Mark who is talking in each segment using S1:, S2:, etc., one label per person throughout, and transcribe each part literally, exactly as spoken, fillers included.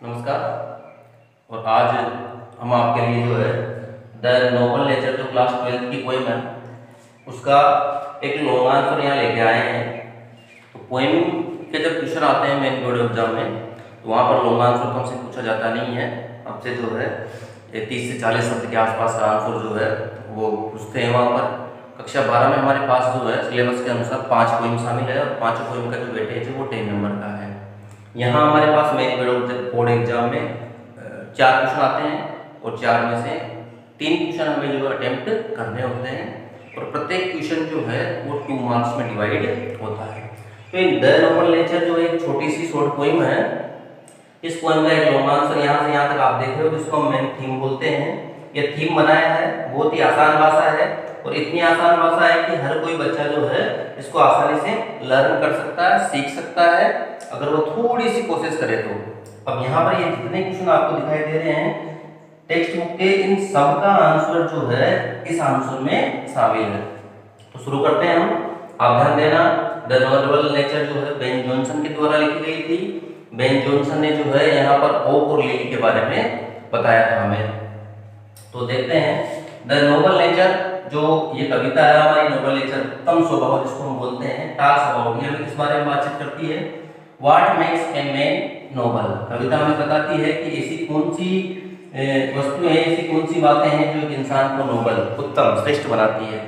S1: नमस्कार। और आज हम आपके लिए जो है द नोबल नेचर जो क्लास ट्वेल्थ की पोएम है उसका एक लॉन्ग आंसर यहाँ लेके आए हैं। तो पोएम के जब क्वेश्चन आते हैं मेन बोर्ड एग्जाम में तो वहाँ पर लॉन्ग आंसर तो हमसे पूछा जाता नहीं है। हमसे जो है तीस से चालीस शब्द के आसपास का आंसर जो है वो पूछते हैं। वहाँ पर कक्षा बारह में हमारे पास जो है सिलेबस के अनुसार पाँच पोएम शामिल है और पाँचों पोएम का जो वेटेज है वो टेन नंबर का है। यहाँ हमारे पास मेन बोर्ड एग्जाम में चार क्वेश्चन आते हैं और चार में से तीन क्वेश्चन हमें जो अटेम्प्ट करने होते हैं और प्रत्येक क्वेश्चन जो है वो टू मार्क्स में डिवाइड होता है। तो इन द नोबल नेचर जो एक छोटी सी शॉर्ट पोएम है, इस पोएम का एक लॉन्ग आंसर यहाँ से यहाँ तक आप देख रहे हो जिसको हम मेन थीम बोलते हैं। ये थीम बनाया है, बहुत ही आसान भाषा है और इतनी आसान भाषा है कि हर कोई बच्चा जो है इसको आसानी से लर्न कर सकता है, सीख सकता है अगर वो थोड़ी सी कोशिश करे तो। अब यहाँ पर ये जितने क्वेश्चन आपको दिखाई दे रहे हैं टेक्स्ट बुक के, इन सब का आंसर जो है इस आंसर में शामिल है। तो शुरू करते हैं हम। आप ध्यान देना, द नोबल नेचर जो है बेन जॉनसन के द्वारा लिखी गई थी। बेन जॉनसन ने जो है यहाँ पर ओक और लिली के बारे में बताया था हमें। तो देखते हैं द नोबल नेचर जो ये कविता है हमारी नोबल नेचर उत्तम स्वभाव जिसको हम बोलते हैं, टाल स्वभाव, ये हमें किस बारे में बातचीत करती है। What makes a man noble, कविता हमें बताती है कि ऐसी कौन सी वस्तु है, ऐसी कौन सी बातें हैं जो एक इंसान को नोबल, उत्तम, श्रेष्ठ बनाती है।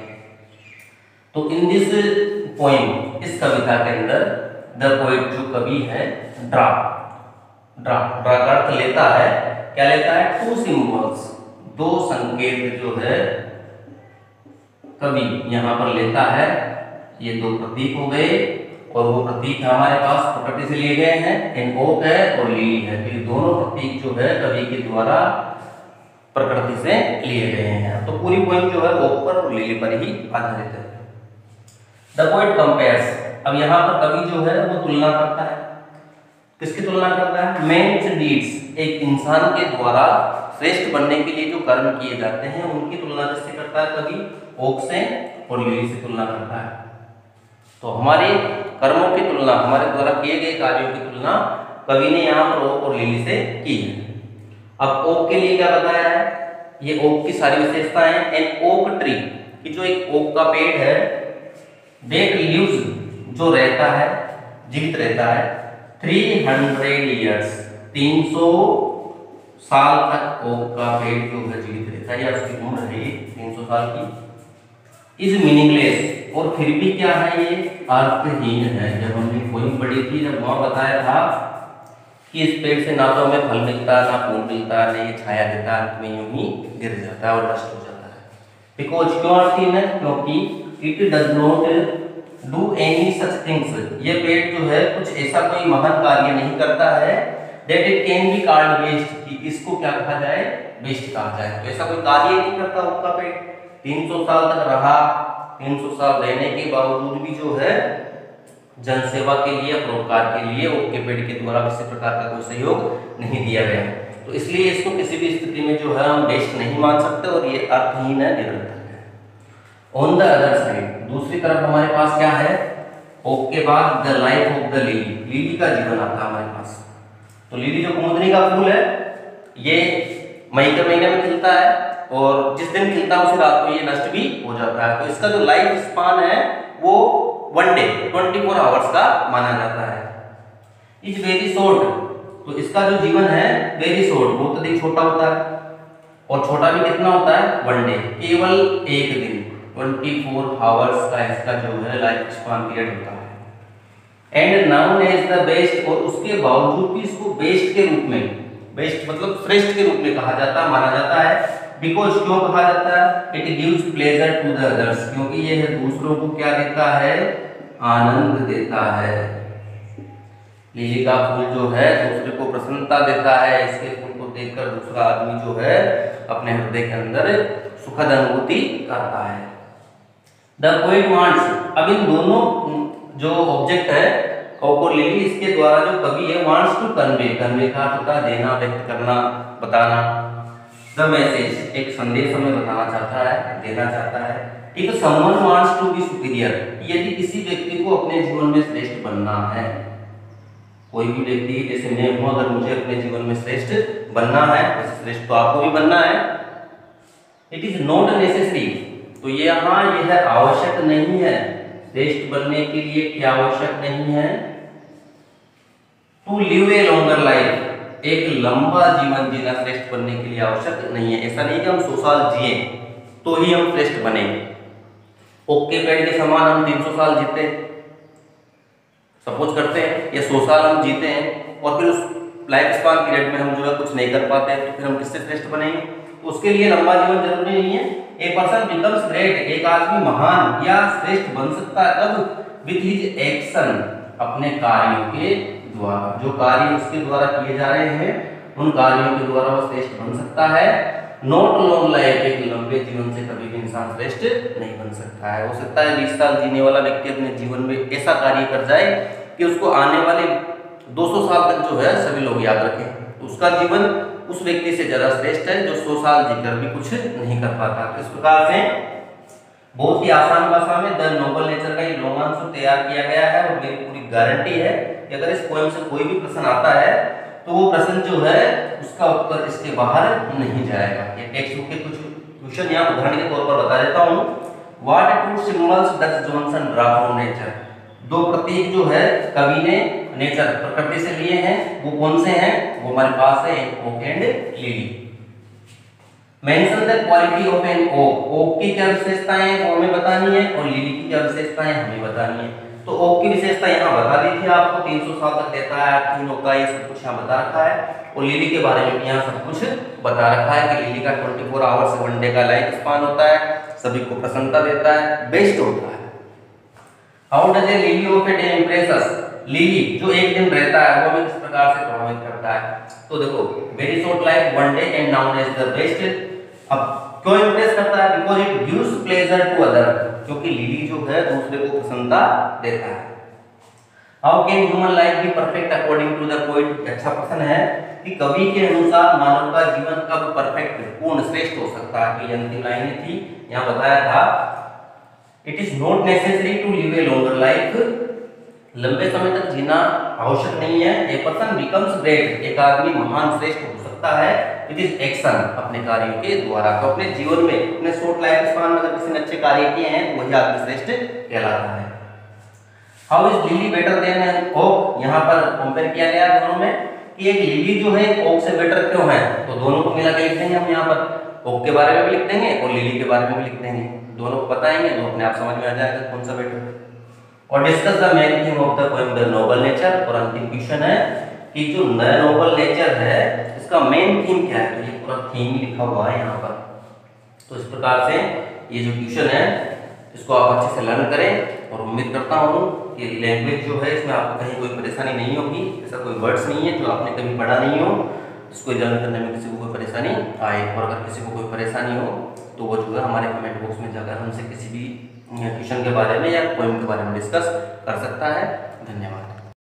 S1: तो इन दिस पोएम, इस कविता के अंदर द पोएट जो कवि है ड्रा ड्रा ड्रा का अर्थ लेता है, क्या लेता है, टू सिंबल्स, दो संकेत जो है कवि यहाँ पर लेता है। ये दो प्रतीक हो गए और वो प्रतीक हमारे पास प्रकृति से लिए गए हैं, एन ओक है और लिली है। तो ये दोनों प्रतीक जो है कवि के द्वारा प्रकृति से लिए गए हैं। तो पूरी पोएम जो है ओक पर और लिली पर ही आधारित है। द पोएट कंपेयर्स, अब यहाँ पर कवि जो है वो तुलना करता है। किसकी तुलना करता है, मेन्स डीड्स, एक इंसान के द्वारा श्रेष्ठ बनने के लिए जो कर्म किए जाते हैं उनकी तुलना किससे करता है कवि, ओक से और लिली से तुलना करता है। तो हमारे कर्मों की तुलना, हमारे द्वारा किए गए कार्यों की तुलना कवि ने यहाँ पर ओक और लिली से की है। अब ओक के लिए क्या बताया है, ये ओक की सारी विशेषताएं हैं। एन ओक ट्री, कि जो एक ओक का पेड़ है, डेट लीव्स, जो रहता है, जीवित रहता है, थ्री हंड्रेड ईयर्स, तीन सौ साल तक ओक का पेड़ जो है जीवित रहता है, या उसकी उम्र है तीन सौ साल की। इज मीनिंगलेस, और फिर भी क्या है, ये अर्थहीन है। जब हमने पोएम पढ़ी थी जब वहां बताया था कि इस पेड़ से ना तो हमें फल मिलता, ना फूल मिलता, ना ये छाया देता, अंत में यूं ही गिर जाता है और नष्ट हो जाता है। बिकॉज, क्यों अर्थहीन है, क्योंकि it does not do any such things, ये पेड़ जो है कुछ ऐसा कोई महान कार्य नहीं करता है, that it can be called waste, कि इसको क्या कहा जाए, वेस्ट कहा जाए। तो ऐसा कोई कार्य नहीं करता ओक का पेड़, तीन सौ साल तक रहा, तीन सौ साल रहने के बावजूद भी जो है जनसेवा के लिए, परोपकार के लिए ओक के पेड़ के द्वारा किसी प्रकार का कोई सहयोग नहीं दिया गया। तो इसलिए इसको किसी भी स्थिति में जो है हम बेस्ट नहीं मान सकते और ये अर्थहीन है, निरर्थक है। ऑन द अदर साइड, दूसरी तरफ हमारे पास क्या है, ओक के बाद the life of the lily, lily का जीवन आता है हमारे पास। तो लिली जो कुमुदनी का फूल है, ये मई के महीने में खिलता है और जिस दिन खिलता है उसी रात को ये नष्ट भी हो जाता है। तो इसका जो लाइफ स्पान है वो one day, twenty four hours का माना जाता है। इज वेरी शॉर्ट, तो इसका जो जीवन है वेरी शॉर्ट, बहुत अधिक छोटा होता है और छोटा भी कितना होता है, वन डे, केवल एक दिन, ट्वेंटी फोर आवर्स का इसका जो है लाइफ स्पान पीरियड होता है। And known as the best, और उसके बावजूद भी इसको बेस्ट के रूप में, बेस्ट मतलब श्रेष्ठ के रूप में कहा जाता है, माना जाता है। बिकॉज, क्यों कहा जाता है, it gives pleasure to the others, क्योंकि यह दूसरों को क्या देता है, आनंद देता है। लिली का फूल जो है दूसरे को प्रसन्नता देता है, इसके फूल को देखकर दूसरा आदमी जो है अपने हृदय के अंदर सुखद अनुभूति करता है। द पोएट वांट्स, अब इन दोनों जो ऑब्जेक्ट है ओक और लिली, इसके द्वारा जो कवि है वांट्स टू कन्वे, कन्वे का अर्थ होता है देना, व्यक्त करना, बताना। द मैसेज, एक संदेश हमें बताना चाहता है, देना चाहता है कि तो someone wants to be superior, यदि किसी व्यक्ति को अपने जीवन में श्रेष्ठ बनना है कोई भी व्यक्ति, जैसे मैं हूं, अगर मुझे अपने जीवन में श्रेष्ठ बनना है, वैसे श्रेष्ठ तो आपको भी बनना है। इट इज नॉट नेसेसरी, तो ये यहाँ यह आवश्यक नहीं है, श्रेष्ठ बनने के लिए क्या आवश्यक नहीं है, to live a longer life, एक लंबा जीवन जीना श्रेष्ठ बनने के लिए आवश्यक नहीं है। ऐसा नहीं कि हम सौ साल जिए तो ही हम श्रेष्ठ बने। ओक के पेड़ के समान हम तीन सौ साल जीते, सपोज करते हैं, या सौ साल हम जीते हैं और फिर उस लाइफ स्पान पीरियड में हम जो है कुछ नहीं कर पाते, तो फिर हम किससे श्रेष्ठ बनेंगे? तो उसके लिए लंबा जीवन जरूरी नहीं है। ए पर्सन बिकम्स ग्रेट, एक आदमी महान या श्रेष्ठ बन सकता है कब? विथ हिज एक्शन, अपने कार्यों के द्वारा, जो कार्य उसके द्वारा किए जा रहे हैं उन कार्यों के द्वारा वह श्रेष्ठ बन सकता है। नॉट लॉन्ग लाइफ, एक लंबे जीवन से कभी भी इंसान श्रेष्ठ नहीं बन सकता है। हो सकता है बीस साल जीने वाला व्यक्ति अपने जीवन में ऐसा कार्य कर जाए कि उसको आने वाले दो सौ साल तक जो है सभी लोग याद रखें, तो उसका जीवन उस व्यक्ति से ज्यादा श्रेष्ठ है जो सौ साल जीकर भी कुछ नहीं कर पाता। तो इस प्रकार से बहुत ही आसान भाषा में द नोबल नेचर का ये लॉन्ग आंसर तैयार किया गया है और मेरी पूरी गारंटी है कि अगर इस पोएम से कोई भी प्रश्न आता है तो वो प्रश्न जो है उसका उत्तर इसके बाहर नहीं जाएगा। ये टेक्स्ट बुक के कुछ क्वेश्चन यहाँ उदाहरण के तौर पर बता देता हूँ। What two symbols does Jonson draw from nature, दो प्रतीक जो है कवि ने नेचर प्रकृति से लिए हैं, वो कौन से हैं? वो हमारे पास है oak and lily. Mention the quality of an oak, oak की क्या विशेषताएं हैं वो हमें बतानी है और लिली की क्या विशेषताएं हमें बतानी है। तो ओक की विशेषता यहाँ बता दी थी आपको, तीन सौ साल तक देता है, तीनों का ये सब कुछ यहाँ बता रखा है, और लिली के बारे में भी यहाँ सब कुछ बता रखा है कि लिली का चौबीस आवर्स से वन डे का लाइफ स्पान होता है, सभी को प्रसन्नता देता है, बेस्ट होता है। How does a lily of a day impress us, lily जो एक दिन रहता है वो हमें किस प्रकार से प्रभावित करता है? तो देखो, very short life one day and known as the best. अब क्यों इम्प्रेस करता है? Because it gives pleasure to other, क्योंकि लिली जो है दूसरे को प्रसन्नता देता है। How can human life be perfect according to the poet, अच्छा प्रश्न है कि कवि के अनुसार मानव का जीवन कब परफेक्ट पूर्ण श्रेष्ठ हो सकता है? तो ये अंतिम लाइन थी, यहाँ बताया था it is not necessary to live a longer life, लंबे समय तक जीना आवश्यक नहीं है। ए पर्सन बिकम्स ग्रेट, एक आदमी महान श्रेष्ठ हो सकता है विद हिज एक्शन, अपने कार्यों के द्वारा। तो अपने जीवन में अपने शॉर्ट लाइफ स्पान में अगर किसी ने अच्छे कार्य किए हैं तो वही आदमी श्रेष्ठ कहलाता है। How is lily better than an oak, यहाँ पर कंपेयर किया गया दोनों में कि एक लिली जो है ओक से बेटर क्यों है, तो दोनों को मिला के लिख देंगे हम यहाँ पर, ओक के बारे में भी लिख देंगे और लिली के बारे में भी लिख देंगे, दोनों को बताएंगे तो अपने आप समझ में आ जाएगा कौन सा बेटर है। और discuss the main theme of the poem the noble nature, और अंतिम क्वेश्चन है कि जो द नोबल नेचर है इसका मेन थीम क्या है? तो ये पूरा थीम लिखा हुआ है यहाँ पर। तो इस प्रकार से ये जो क्वेश्चन है इसको आप अच्छे से लर्न करें, और उम्मीद करता हूँ कि लैंग्वेज जो है इसमें आपको कहीं कोई परेशानी नहीं होगी, ऐसा कोई वर्ड्स नहीं है जो आपने कभी पढ़ा नहीं हो, इसको लर्न करने में किसी को कोई परेशानी आए। और अगर किसी को कोई परेशानी हो तो वो जो है हमारे कमेंट बॉक्स में जाकर हमसे किसी भी क्वेश्चन के बारे में या पोएम के बारे में डिस्कस कर सकता है। धन्यवाद।